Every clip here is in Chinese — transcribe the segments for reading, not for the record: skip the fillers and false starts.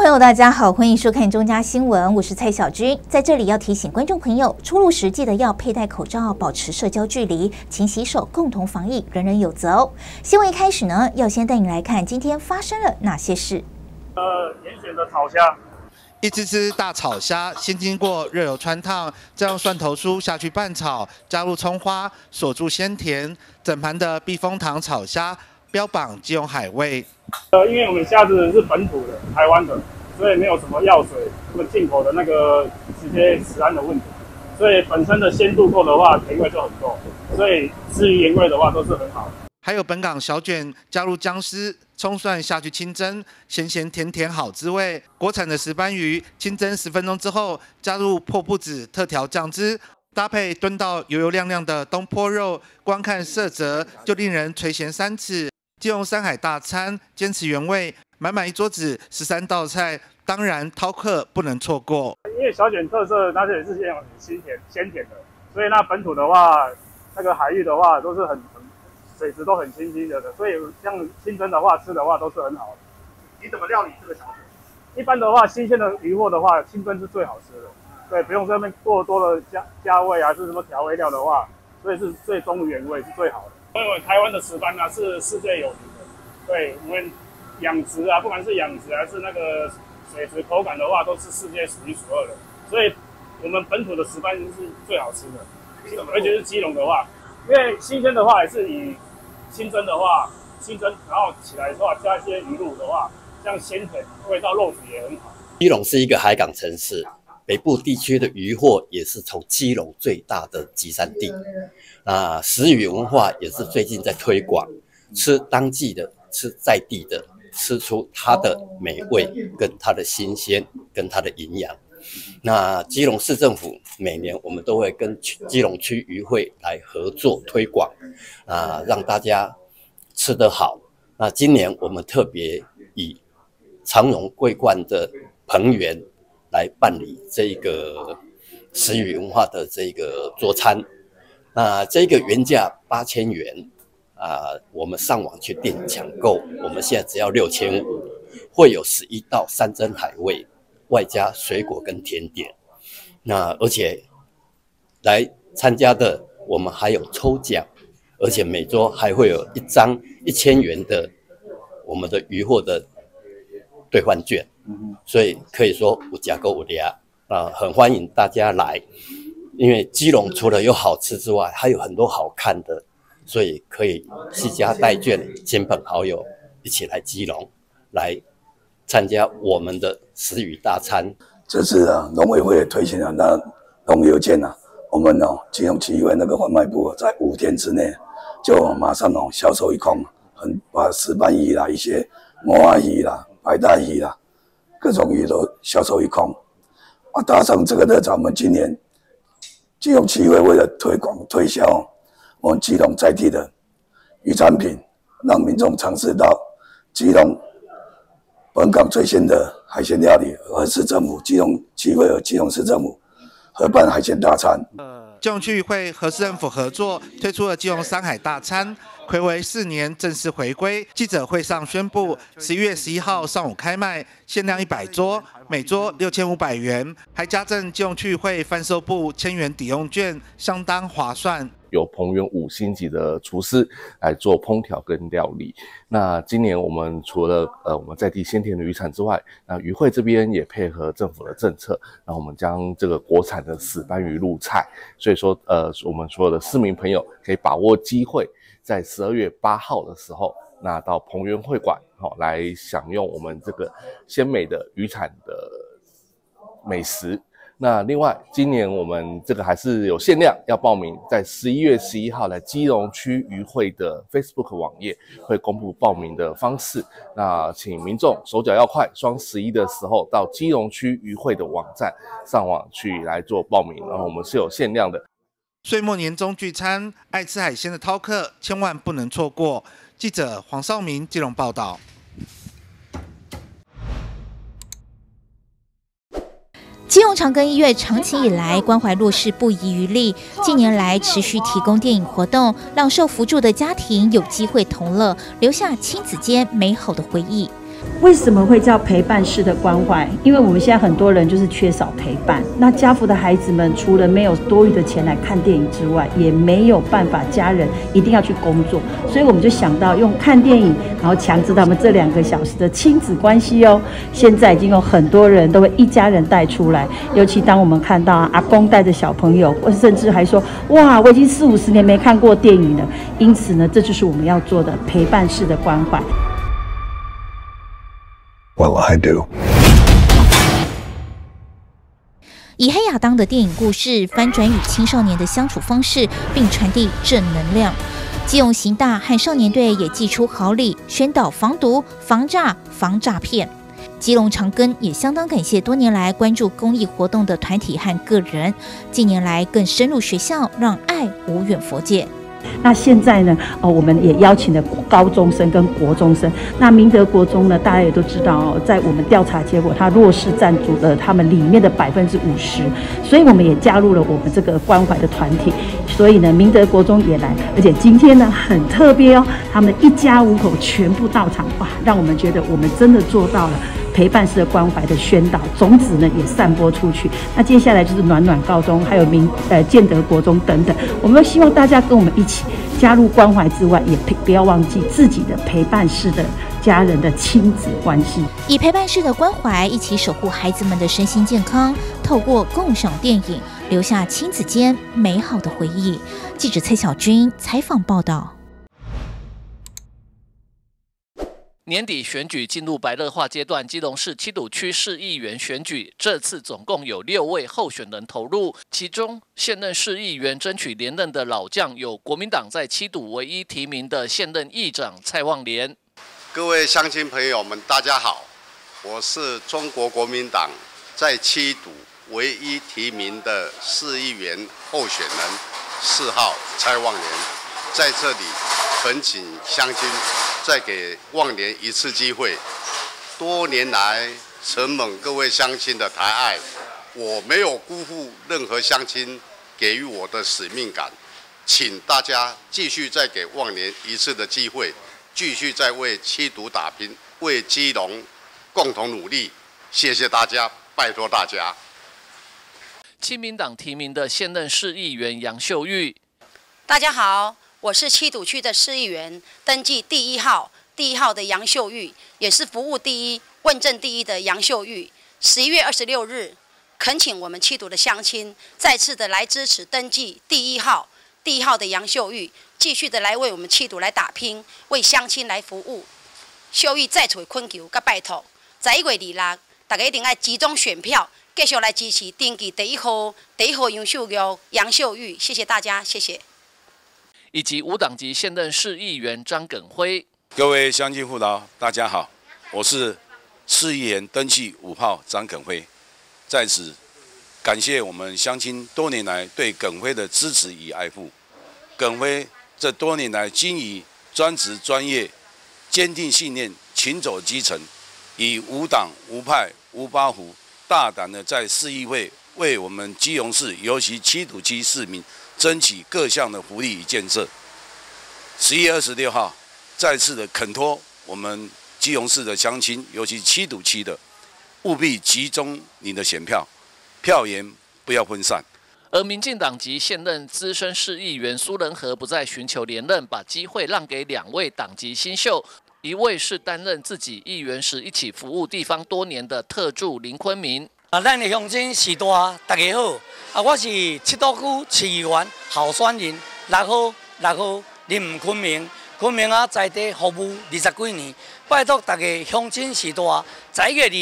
朋友，大家好，欢迎收看中嘉新闻，我是蔡小军。在这里要提醒观众朋友，出入时记得要佩戴口罩，保持社交距离，勤洗手，共同防疫，人人有责哦。新闻一开始呢，要先带你来看今天发生了哪些事。 严选的炒虾， 一只大炒虾，先经过热油汆烫，再用蒜头酥下去拌炒，加入葱花，锁住鲜甜。整盘的避风塘炒虾标榜基隆海味。 因为我们虾子是本土的，台湾的，所以没有什么药水，他们进口的那个直接食安的问题，所以本身的鲜度够的话，甜味就很够，所以至于盐味的话都是很好。 还有本港小卷，加入姜丝、葱蒜下去清蒸，咸咸甜甜好滋味。国产的石斑鱼清蒸10分钟之后，加入破布子特调酱汁，搭配炖到油油亮亮的东坡肉，光看色泽就令人垂涎3尺。基隆山海大餐，坚持原味，满满一桌子13道菜，当然饕客不能错过。 因为小卷特色，它也是鲜甜的，所以那本土的话，那个海域的话都是很水质都很清晰的，所以像清蒸的话吃的话都是很好的。你怎么料理这个小卷？一般的话，新鲜的鱼货的话，清蒸是最好吃的，对，不用这边过多的加味啊，是什么调味料的话，所以是最忠于原味是最好的。因为台湾的石斑啊是世界有名的，对我们养殖啊，不管是养殖还是那个水质口感的话，都是世界数一数2的，所以我们本土的石斑是最好吃的，而且是基隆的话，因为新鲜的话也是以清蒸的话，清蒸然后起来的话加一些鱼露的话，像鲜甜，味道肉质也很好。 基隆是一个海港城市，北部地区的渔获也是从基隆最大的集散地。食渔文化也是最近在推广，吃当季的，吃在地的，吃出它的美味、跟它的新鲜、跟它的营养。那基隆市政府每年我们都会跟基隆区渔会来合作推广，让大家吃得好。那今年我们特别以长荣桂冠的彭园来办理这个食渔文化的这个桌餐。那这个原价8000元我们上网去订抢购，我们现在只要6500，会有11道山珍海味，外加水果跟甜点。那而且来参加的我们还有抽奖，而且每桌还会有1张1000元的我们的渔获的兑换券，所以可以说有吃够有吃很欢迎大家来。因为基隆除了有好吃之外，还有很多好看的，所以可以携家带眷、亲朋好友一起来基隆，来参加我们的食渔大餐。 这次农委会也推行了那农邮件我们基隆区议会那个贩卖部在5天之内就马上销售一空，把石斑鱼啦、一些毛仔鱼啦、白带鱼啦，各种鱼都销售一空。搭上这个热潮，我们今年基隆区议会为了推广推销我们基隆在地的渔产品，让民众尝试到基隆本港最新的海鲜料理，和市政府基隆区议会和基隆市政府合办海鲜大餐。 基隆区议会和市政府合作推出了基隆山海大餐，睽违4年正式回归。记者会上宣布，11月11号上午开卖，限量100桌，每桌6500元，还加赠基隆区议会贩售部1000元抵用券，相当划算。 由彭园5星级的厨师来做烹调跟料理。那今年我们除了我们在地鲜甜的渔产之外，那渔会这边也配合政府的政策，然后我们将这个国产的石斑鱼入菜。所以说我们所有的市民朋友可以把握机会，在12月8号的时候，那到彭园会馆来享用我们这个鲜美的渔产的美食。那另外，今年我们这个还是有限量，要报名，在11月11号来基隆区渔会的 Facebook 网页会公布报名的方式。那请民众手脚要快，双11的时候到基隆区渔会的网站上网去来做报名，然后我们是有限量的。 岁末年终聚餐，爱吃海鲜的饕客千万不能错过。记者黄少明基隆报道。 基隆长庚医院长期以来关怀弱势不遗余力，近年来持续提供电影活动，让受扶助的家庭有机会同乐，留下亲子间美好的回忆。 为什么会叫陪伴式的关怀？因为我们现在很多人就是缺少陪伴。那家福的孩子们除了没有多余的钱来看电影之外，也没有办法家人一定要去工作，所以我们就想到用看电影，然后强制他们这2个小时的亲子关系哦。现在已经有很多人都会一家人带出来，尤其当我们看到阿公带着小朋友，或甚至还说哇，我已经40-50年没看过电影了。因此呢，这就是我们要做的陪伴式的关怀。 Well, I do. 以黑亚当的电影故事翻转与青少年的相处方式，并传递正能量。基隆刑大和少年队也祭出好礼，宣导防毒、防诈、防诈骗。基隆长庚也相当感谢多年来关注公益活动的团体和个人，近年来更深入学校，让爱无远弗届。 那现在呢，我们也邀请了高中生跟国中生。那明德国中呢，大家也都知道在我们调查结果，它弱势占足了他们里面的50%，所以我们也加入了我们这个关怀的团体。所以呢，明德国中也来，而且今天呢很特别哦，他们一家5口全部到场，哇，让我们觉得我们真的做到了陪伴式的关怀的宣导，种子呢也散播出去。那接下来就是暖暖高中，还有建德国中等等，我们希望大家跟我们一起加入关怀之外，也不要忘记自己的陪伴式的家人的亲子关系， 以陪伴式的关怀一起守护孩子们的身心健康，透过共赏电影留下亲子间美好的回忆。记者蔡小军采访报道。 年底选举进入白热化阶段，基隆市七堵区市议员选举，这次总共有6位候选人投入，其中现任市议员争取连任的老将有国民党在七堵唯一提名的现任议长蔡旺莲。 各位乡亲朋友们，大家好，我是中国国民党在七堵唯一提名的市议员候选人4号蔡旺莲，在这里恳请乡亲再给旺莲一次机会。多年来承蒙各位乡亲的抬爱，我没有辜负任何乡亲给予我的使命感，请大家继续再给旺莲一次的机会，继续再为七堵打拼，为基隆共同努力。谢谢大家，拜托大家。 亲民党提名的现任市议员杨秀玉， 大家好，我是七堵区的市议员，登记第1号的杨秀玉，也是服务第一、问政第一的杨秀玉。11月26日，恳请我们七堵的乡亲再次的来支持登记第1号的杨秀玉，继续的来为我们七堵来打拼，为乡亲来服务。秀玉再次恳求甲拜托，11月26日，大家一定要集中选票，继续来支持登记第1號杨秀玉杨秀玉。谢谢大家，谢谢。 以及无党籍现任市议员张耿辉。 各位乡亲父老，大家好，我是市议员登记5号张耿辉，在此感谢我们乡亲多年来对耿辉的支持与爱护。耿辉这多年来均以专职专业、坚定信念、勤走基层，以无党无派无八虎，大胆的在市议会为我们基隆市尤其七堵区市民争取各项的福利与建设。11月26号，再次的恳托我们基隆市的乡亲，尤其七堵区的，务必集中你的选票，票源不要分散。 而民进党籍现任资深市议员苏仁和不再寻求连任，把机会让给2位党籍新秀，一位是担任自己议员时一起服务地方多年的特助林坤明。 咱的乡亲时代大家好，我是七堵区市议员候选人6號林坤明。昆明在地服務20幾年，拜託大家鄉親時代11月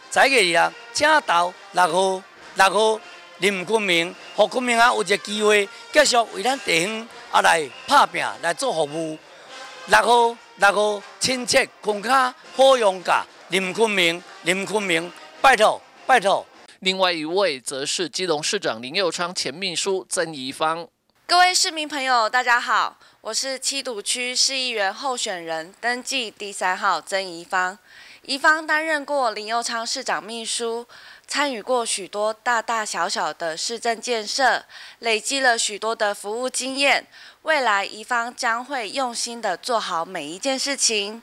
26日，請投6號林昆明，讓昆明有一個機會繼續為咱地方來打拼來做服務。6號親切慷慨好用價林昆明，拜託。 另外一位則是基隆市長林右昌前秘書曾宜芳。 各位市民朋友，大家好，我是七堵区市议员候选人，登记第3號曾宜芳。宜芳担任过林右昌市长秘书，参与过许多大大小小的市政建设，累积了许多的服务经验。未来宜芳将会用心的做好每一件事情。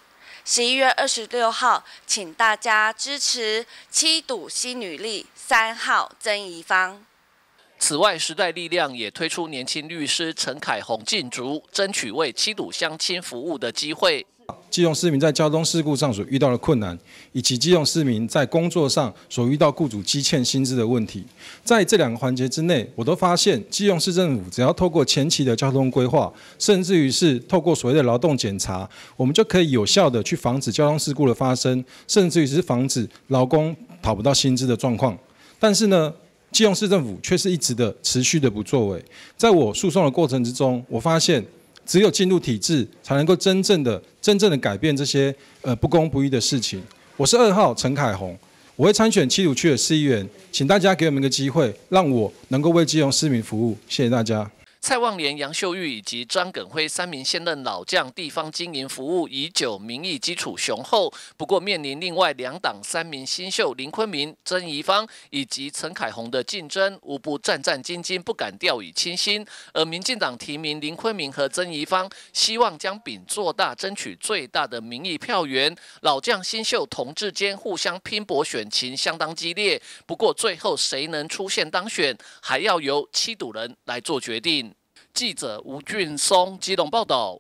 11月26号，请大家支持7堵新女力3号曾宜芳。 此外，时代力量也推出年轻律师陈凯宏进驻，争取为7堵乡亲服务的机会。 基隆市民在交通事故上所遇到的困难，以及基隆市民在工作上所遇到雇主积欠薪资的问题，在这2个环节之内，我都发现基隆市政府只要透过前期的交通规划，甚至于是透过所谓的劳动检查，我们就可以有效的去防止交通事故的发生，甚至于是防止劳工讨不到薪资的状况。但是呢，基隆市政府却是一直的持续的不作为。在我诉讼的过程之中，我发现只有进入体制，才能够真正的改变这些不公不义的事情。我是2号陈凯宏，我会参选7堵区的市议员，请大家给我们一个机会，让我能够为基隆市民服务。谢谢大家。 蔡旺莲、杨秀玉以及张耿辉3名现任老将，地方经营服务已久，民意基础雄厚。不过面临另外2党3名新秀林坤明、曾宜芳以及陈凯宏的竞争，无不战战兢兢，不敢掉以轻心。而民进党提名林坤明和曾宜芳，希望将饼做大，争取最大的民意票源。老将新秀同志间互相拼搏，选情相当激烈。不过最后谁能出现当选，还要由7堵人来做决定。记者吴俊松基隆报道。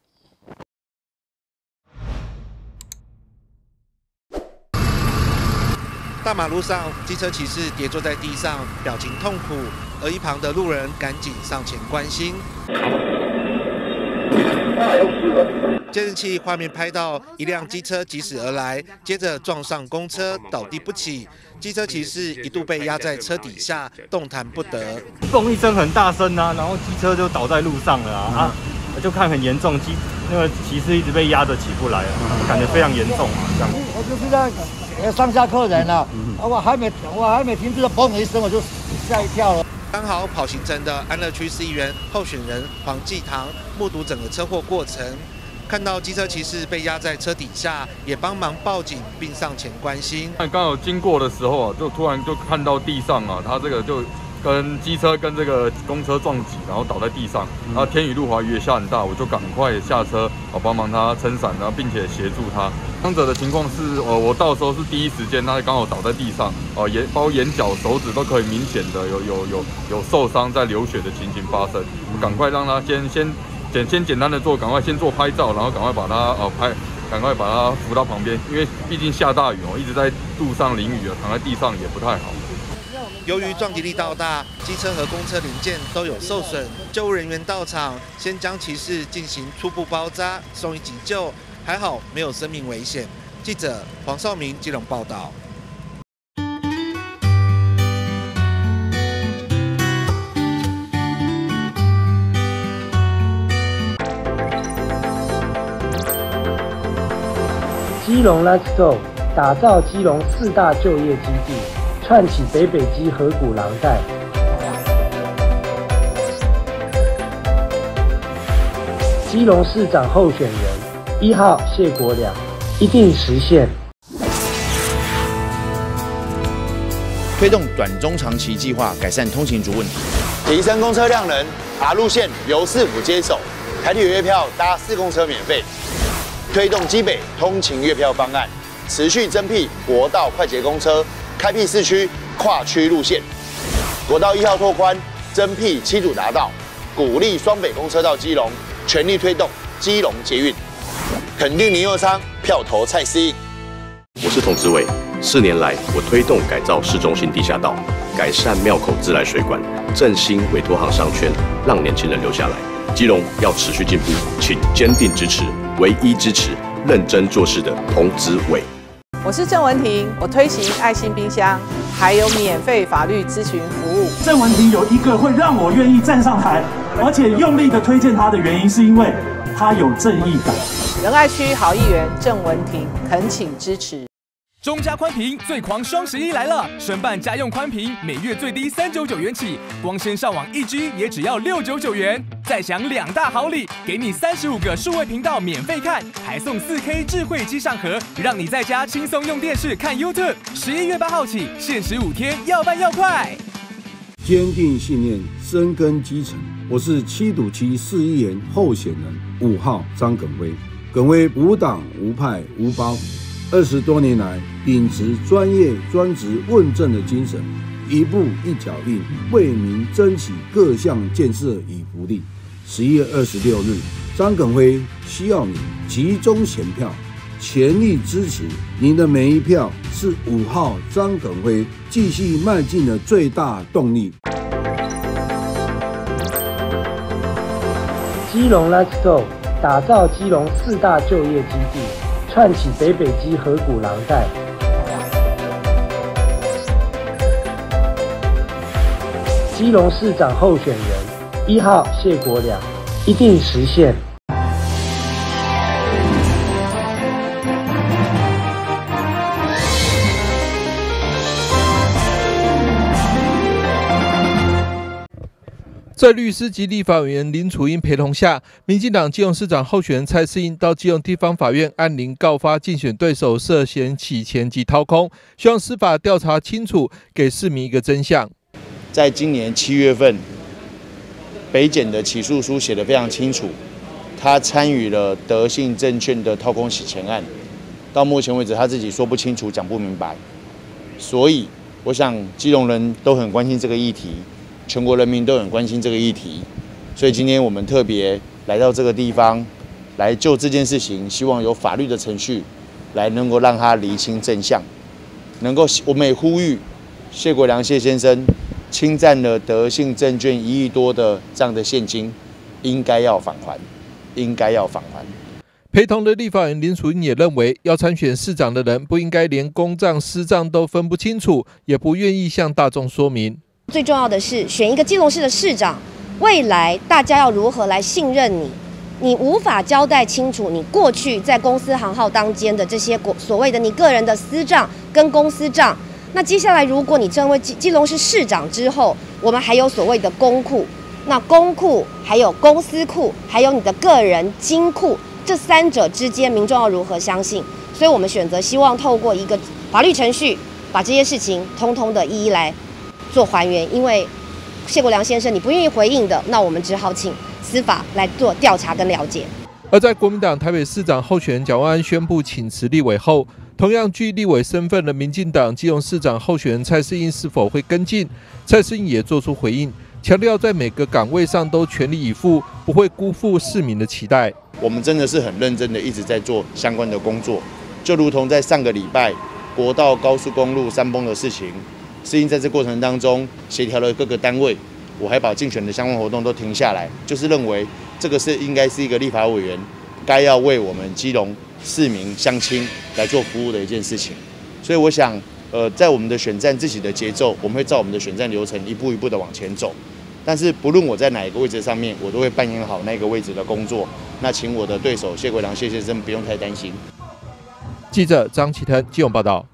大马路上，机车骑士跌坐在地上，表情痛苦，而一旁的路人赶紧上前关心。监视器画面拍到一辆机车疾驶而来，接着撞上公车，倒地不起。机车骑士一度被压在车底下，动弹不得。 嘣一声很大声啊，然后机车就倒在路上了啊，就看很严重，那个骑士一直被压着起不来啊，感觉非常严重啊，这样。 我就是在上下客人啊，我还没停止，嘣一声我就吓一跳了。 刚好跑行程的安乐区市议员候选人黄继堂目睹整个车祸过程，看到机车骑士被压在车底下，也帮忙报警并上前关心。 刚好经过的时候啊，就突然就看到地上啊，他这个就跟机车跟这个公车撞击，然后倒在地上。然后天雨路滑雨也下很大，我就赶快下车，帮忙他撑伞，然后并且协助他。伤者的情况是，我到时候是第一时间，他刚好倒在地上，包括眼角、手指都可以明显的有受伤在流血的情形发生。我赶快让他先简单的赶快先做拍照，然后赶快把他赶快把他扶到旁边，因为毕竟下大雨一直在路上淋雨躺在地上也不太好。 由于撞击力道大，机车和公车零件都有受损，救护人员到场，先将骑士进行初步包扎，送医急救，还好没有生命危险。记者黄少明基隆报道。 基隆 Let's Go 打造基隆4大就业基地，串起北基河谷廊带。基隆市长候选人1号谢国良一定实现。 推动短中长期计划，改善通勤族问题， 提升公车量能，R路线由市府接手，台铁月票搭4公车免费。推动基北通勤月票方案，持续增辟国道快捷公车，开辟市区跨区路线。国道1号拓宽，增辟7堵达道，鼓励双北公车到基隆，全力推动基隆捷运。肯定林右昌，票投蔡思应。 我是童志伟，4年来我推动改造市中心地下道，改善庙口自来水管，振兴委托行商圈，让年轻人留下来。基隆要持续进步，请坚定支持，唯一支持认真做事的童子伟。 我是郑文婷，我推行爱心冰箱，还有免费法律咨询服务。 郑文婷有一个会让我愿意站上台，而且用力的推荐他的原因，是因为他有正义感。 仁爱区好议员郑文婷，恳请支持。 中嘉宽屏最狂双11来了，申办家用宽屏，每月最低399元起，光纤上网1G 也只要699元。再享2大好礼，给你35个数位频道免费看，还送4K 智慧机上盒，让你在家轻松用电视看 YouTube。11月8号起，限时5天，要办要快。 坚定信念，深耕基层。我是7堵区市议员候选人5号张耿辉。 耿辉无党无派无包，20多年来秉持专业、专职、问政的精神，一步一脚印，为民争取各项建设与福利。11月26日，张耿辉需要你集中选票，全力支持。您的每一票是5号张耿辉继续迈进的最大动力。 基隆 Let's Go 打造基隆4大就业基地，串起北北基河谷廊带。基隆市长候选人1号谢国良一定实现。 在律师及立法委员林楚英陪同下，民进党基隆市长候选人蔡适应到基隆地方法院按铃告发竞选对手涉嫌洗钱及掏空，希望司法调查清楚，给市民一个真相。 在今年7月份，北检的起诉书写得非常清楚，他参与了德信证券的掏空洗钱案，到目前为止他自己说不清楚、讲不明白，所以我想基隆人都很关心这个议题。全国人民都很关心这个议题，所以今天我们特别来到这个地方，来就这件事情，希望有法律的程序，来能够让他厘清真相。我们也呼吁谢国良谢先生侵占了德信证券1亿多的这样的现金，应该要返还，应该要返还。 陪同的立法委员林楚英也认为，要参选市长的人不应该连公账私账都分不清楚，也不愿意向大众说明。 最重要的是，选一个基隆市的市长，未来大家要如何来信任你？你无法交代清楚你过去在公司行号当间的这些所谓的你个人的私账跟公司账。那接下来，如果你成为基隆市市长之后，我们还有所谓的公库，那公库还有公司库，还有你的个人金库，这3者之间，民众要如何相信？所以我们选择希望透过一个法律程序，把这些事情通通的一一来做还原，因为谢国良先生你不愿意回应的，那我们只好请司法来做调查跟了解。 而在国民党台北市长候选人蒋万安宣布请辞立委后，同样具立委身份的民进党基隆市长候选人蔡适应是否会跟进？蔡适应也做出回应，强调在每个岗位上都全力以赴，不会辜负市民的期待。 我们真的是很认真的一直在做相关的工作，就如同在上个礼拜国道高速公路山崩的事情。适应在这过程当中协调了各个单位，我还把竞选的相关活动都停下来，就是认为这个是应该是一个立法委员该要为我们基隆市民乡亲来做服务的一件事情。所以我想，在我们的选战自己的节奏，我们会照我们的选战流程一步一步的往前走。但是不论我在哪一个位置上面，我都会扮演好那个位置的工作。那请我的对手谢国良谢先生不用太担心。 记者张启腾基隆报道。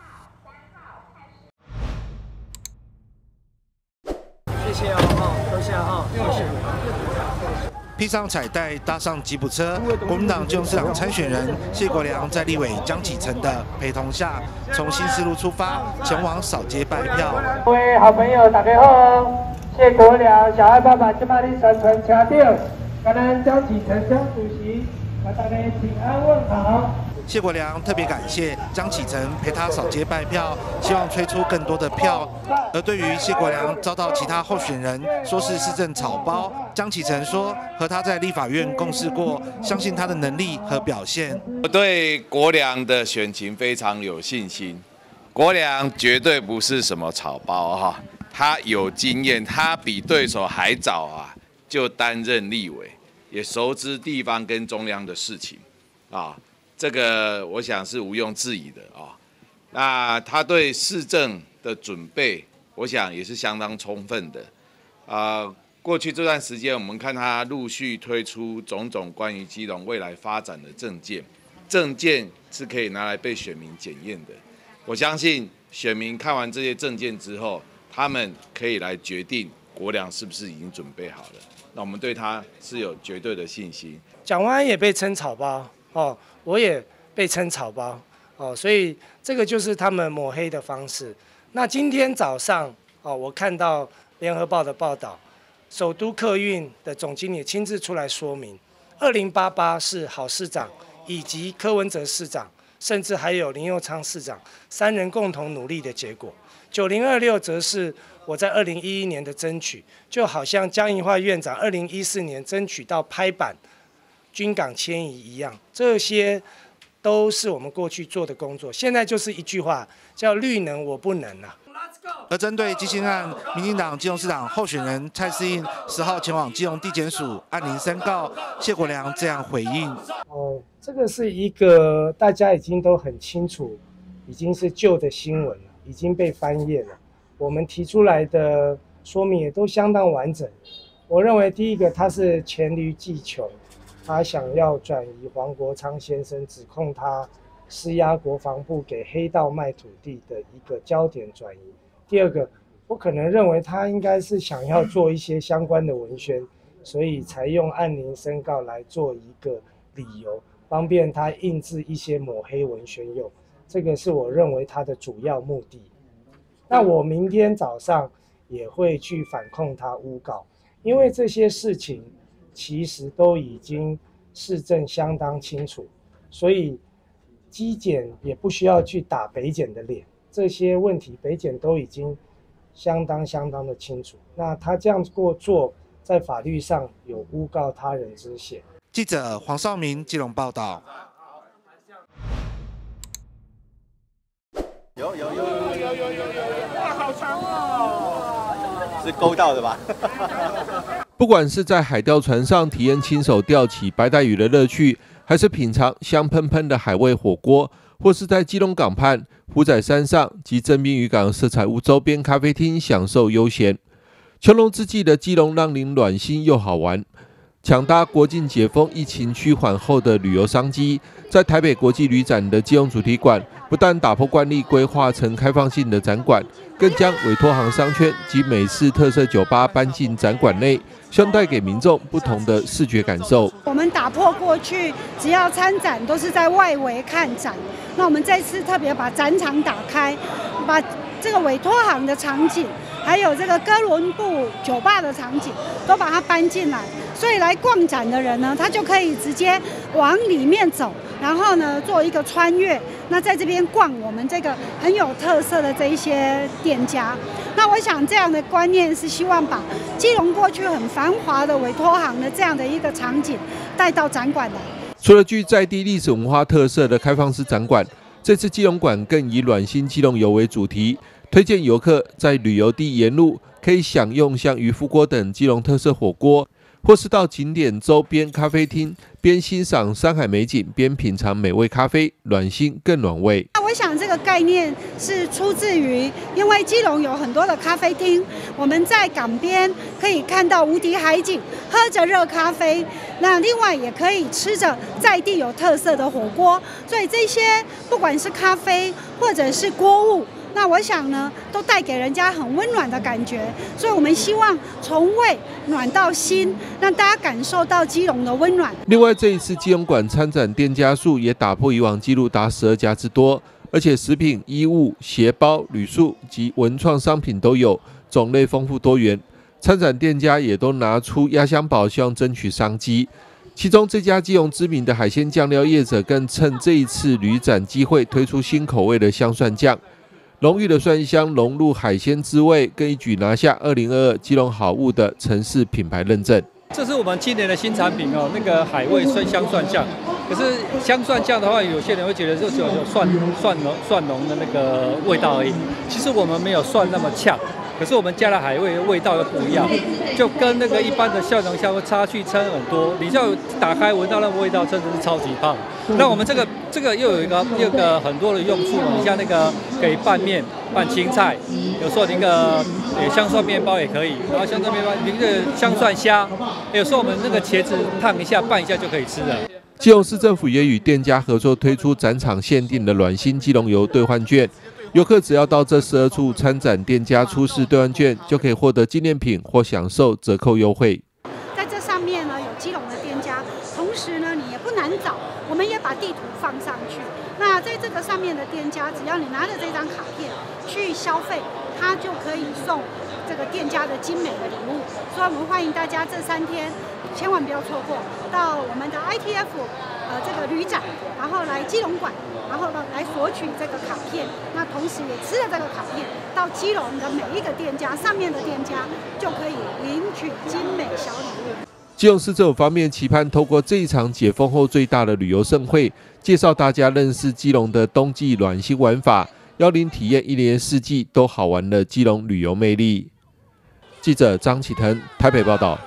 谢谢哦，多谢哈，谢谢。 披上彩带，搭上吉普车，国民党基隆市长参选人谢国良在立委江启臣的陪同下，从新市路出发，前往扫街拜票。 各位好朋友，大家好，谢国良小爱爸爸今摆咧宣传车顶，跟咱江启臣江主席，和大家平安问好。 谢国良特别感谢江启臣陪他扫街拜票，希望催出更多的票。而对于谢国良遭到其他候选人说是市政草包，江启臣说和他在立法院共事过，相信他的能力和表现。 我对国良的选情非常有信心，国良绝对不是什么草包哈，他有经验，他比对手还早就担任立委，也熟知地方跟中央的事情这个我想是毋庸置疑的那他对市政的准备，我想也是相当充分的过去这段时间，我们看他陆续推出种种关于基隆未来发展的政见是可以拿来被选民检验的。我相信选民看完这些政见之后，他们可以来决定国良是不是已经准备好了。那我们对他是有绝对的信心。 蒋万安也被称草包我也被称草包所以这个就是他们抹黑的方式。那今天早上我看到联合报的报道，首都客运的总经理亲自出来说明，2088是好市长以及柯文哲市长，甚至还有林右昌市长3人共同努力的结果。9026则是我在2011年的争取，就好像江宜樺院长2014年争取到拍板军港迁移一样，这些都是我们过去做的工作。现在就是一句话，叫绿能我不能啊。 而针对基辛案，民进党基隆市长候选人蔡适应10号前往基隆地检署按铃申告，谢国良这样回应： 这个是一个大家已经都很清楚，已经是旧的新闻了，已经被翻页了。我们提出来的说明也都相当完整。我认为第一个，他是黔驴技穷，他想要转移黄国昌先生指控他施压国防部给黑道卖土地的一个焦点转移。第二个，我可能认为他应该是想要做一些相关的文宣，所以才用按铃申告来做一个理由，方便他印制一些抹黑文宣用。这个是我认为他的主要目的。那我明天早上也会去反控他诬告，因为这些事情其实都已经市政相当清楚，所以基检也不需要去打北检的脸。这些问题北检都已经相当的清楚，那他这样做在法律上有诬告他人之嫌。 记者黄绍明基隆报道。 有，哇，好长哦！是勾到的吧？ 不管是在海钓船上体验亲手钓起白带鱼的乐趣，还是品尝香喷喷的海味火锅，或是在基隆港畔、虎仔山上及正滨渔港色彩屋周边咖啡厅享受悠闲。秋冬之际的基隆让您暖心又好玩。抢搭国境解封、疫情趋缓后的旅游商机，在台北国际旅展的基隆主题馆，不但打破惯例规划成开放性的展馆，更将委托行商圈及美式特色酒吧搬进展馆内，希望带给民众不同的视觉感受。 我们打破过去只要参展都是在外围看展，那我们这次特别把展场打开，把这个委托行的场景，还有这个哥伦布酒吧的场景都把它搬进来，所以来逛展的人呢，他就可以直接往里面走，然后呢做一个穿越，那在这边逛我们这个很有特色的这一些店家。那我想这样的观念是希望把基隆过去很繁华的委托行的这样的一个场景带到展馆来。 除了具在地历史文化特色的开放式展馆，这次基隆馆更以暖心基隆游为主题，推荐游客在旅游地沿路可以享用像渔夫锅等基隆特色火锅，或是到景点周边咖啡厅，边欣赏山海美景，边品尝美味咖啡，暖心更暖胃。 我想这个概念是出自于，因为基隆有很多的咖啡厅，我们在港边可以看到无敌海景，喝着热咖啡，那另外也可以吃着在地有特色的火锅，所以这些不管是咖啡或者是锅物，那我想呢，都带给人家很温暖的感觉，所以我们希望从胃暖到心，让大家感受到基隆的温暖。 另外，这一次基隆馆参展店家数也打破以往纪录，达12家之多，而且食品、衣物、鞋包、旅宿及文创商品都有，种类丰富多元。参展店家也都拿出压箱宝，希望争取商机。其中这家基隆知名的海鲜酱料业者，更趁这一次旅展机会推出新口味的香蒜酱。浓郁的蒜香融入海鲜滋味，更一举拿下2022基隆好物的城市品牌认证。 这是我们今年的新产品哦，那个海味生香蒜酱。可是香蒜酱的话，有些人会觉得就只有蒜浓的那个味道而已。其实我们没有蒜那么呛，可是我们加了海味，味道又不一样，就跟那个一般的蒜蓉香差距差很多。你就打开闻到那个味道，真的是超级棒。那我们这个又有一个很多的用处，你像那个可以拌面、拌青菜，有时候那个香蒜面包也可以，然后香蒜面包，那个香蒜虾，有时候我们那个茄子烫一下、拌一下就可以吃了。 基隆市政府也与店家合作推出展场限定的暖心基隆游兑换券，游客只要到这12处参展店家出示兑换券，就可以获得纪念品或享受折扣优惠。 在这上面呢有基隆的店家，同时呢你也不难找，我们也把地图放上去。那在这个上面的店家，只要你拿着这张卡片去消费，它就可以送这个店家的精美的礼物。所以我们欢迎大家这3天千万不要错过，到我们的ITF 这个旅展，然后来基隆馆，然后呢来索取这个卡片。那同时也吃了这个卡片，到基隆的每一个店家上面的店家就可以领取精美小礼物。 基隆市政府方面期盼透过这一场解封后最大的旅游盛会，介绍大家认识基隆的冬季暖心玩法，邀您体验一年四季都好玩的基隆旅游魅力。记者张启腾台北报道。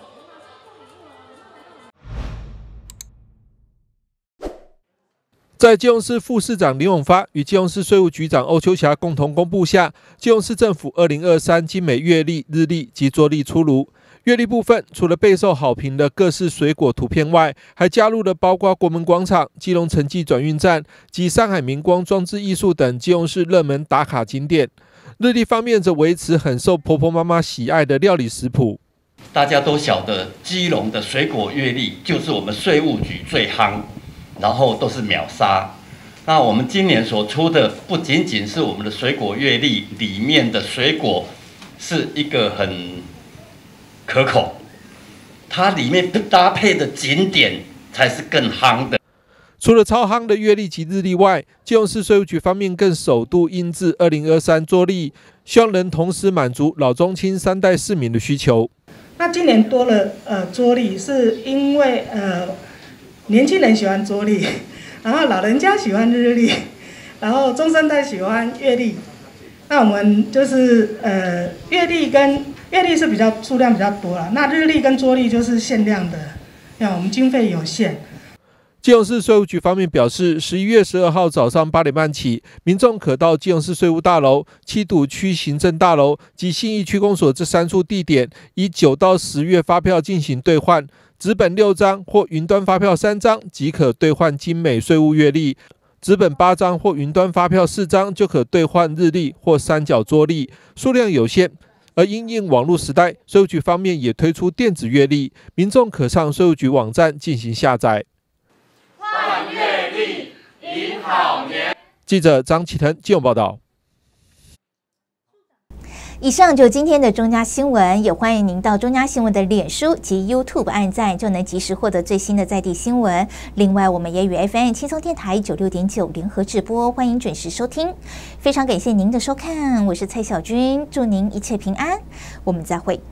在基隆市副市长林永发与基隆市税务局长欧秋霞共同公布下，基隆市政府2023精美月历、日历及桌历出炉。月历部分，除了备受好评的各式水果图片外，还加入了包括国门广场、基隆城际转运站及山海明光装置艺术等基隆市热门打卡景点。日历方面则维持很受婆婆妈妈喜爱的料理食谱。 大家都晓得，基隆的水果月历就是我们税务局最夯。然后都是秒杀。那我们今年所出的不仅仅是我们的水果月历里面的水果是一个很可口，它里面搭配的景点才是更夯的。 除了超夯的月历及日历外，基隆市税务局方面更首度印制2023桌历，希望能同时满足老中青三代市民的需求。 那今年多了桌历，是因为年轻人喜欢桌历，然后老人家喜欢日历，然后中生代喜欢月历。那我们就是月历是比较数量比较多啦，那日历跟桌历就是限量的，因为我们经费有限。 基隆市税务局方面表示，11月12号早上8点半起，民众可到基隆市税务大楼、七堵区行政大楼及信义区公所这3处地点，以9到10月发票进行兑换。纸本6张或云端发票3张即可兑换精美税务月历，纸本8张或云端发票4张就可兑换日历或三角桌历，数量有限。而因应网络时代，税务局方面也推出电子月历，民众可上税务局网站进行下载。 换月历，迎好年。 记者张启腾基隆报道。 以上就是今天的中嘉新闻，也欢迎您到中嘉新闻的脸书及 YouTube 按赞，就能及时获得最新的在地新闻。另外，我们也与 FM 轻松电台96.9联合直播，欢迎准时收听。非常感谢您的收看，我是蔡小君，祝您一切平安，我们再会。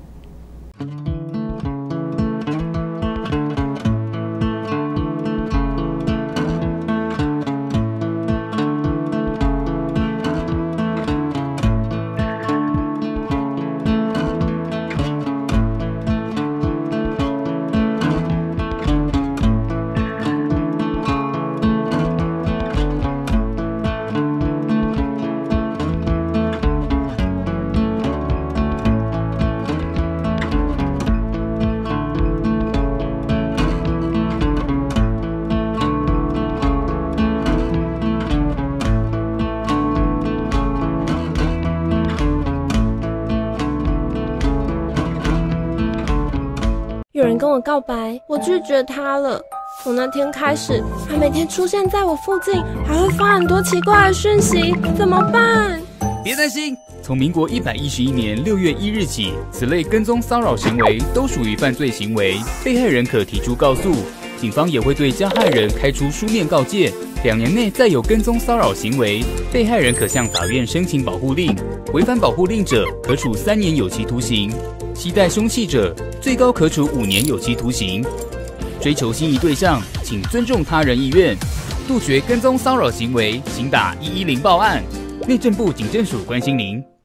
有人跟我告白，我拒绝他了。从那天开始，他每天出现在我附近，还会发很多奇怪的讯息，怎么办？ 别担心，从民国111年6月1日起，此类跟踪骚扰行为都属于犯罪行为，被害人可提出告诉，警方也会对加害人开出书面告诫。2年内再有跟踪骚扰行为，被害人可向法院申请保护令，违反保护令者可处3年有期徒刑。携带凶器者，最高可处5年有期徒刑。追求心仪对象，请尊重他人意愿，杜绝跟踪骚扰行为，请打110报案。内政部警政署关心您。